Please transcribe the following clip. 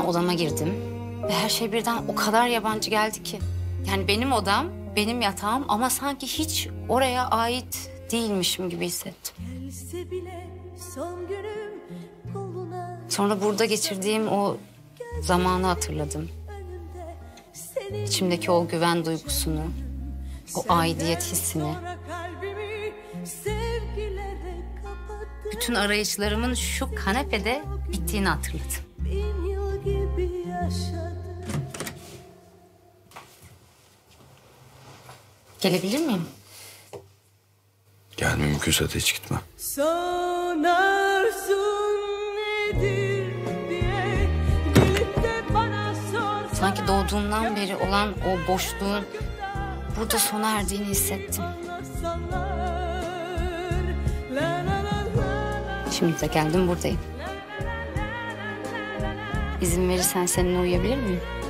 odama girdim ve her şey birden o kadar yabancı geldi ki. Yani benim odam, benim yatağım ama sanki hiç oraya ait değilmişim gibi hissettim. Sonra burada geçirdiğim o zamanı hatırladım. İçimdeki o güven duygusunu, o aidiyet hissini. Bütün arayışlarımın şu kanepede bittiğini hatırladım. Gelebilir miyim? Gelme, mümkünse de hiç gitme. Sanki doğduğumdan beri olan o boşluğun burada sona erdiğini hissettim. Şimdi de geldim buradayım. İzin verirsen seninle uyuyabilir miyim?